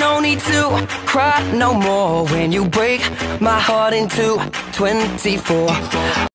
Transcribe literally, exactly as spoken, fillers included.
no need to cry no more when you break my heart into twenty-four.